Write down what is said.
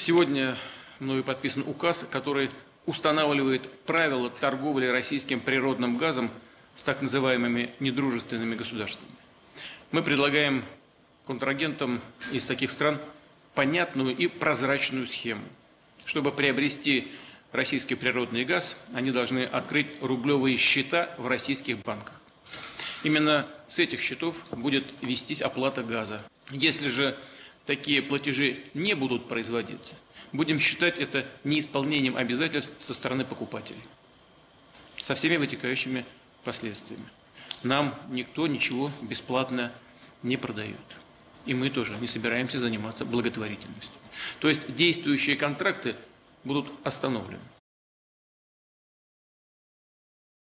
Сегодня мною подписан указ, который устанавливает правила торговли российским природным газом с так называемыми недружественными государствами. Мы предлагаем контрагентам из таких стран понятную и прозрачную схему. Чтобы приобрести российский природный газ, они должны открыть рублевые счета в российских банках. Именно с этих счетов будет вестись оплата газа. Если же такие платежи не будут производиться, будем считать это неисполнением обязательств со стороны покупателей, со всеми вытекающими последствиями. Нам никто ничего бесплатно не продает. И мы тоже не собираемся заниматься благотворительностью. То есть действующие контракты будут остановлены.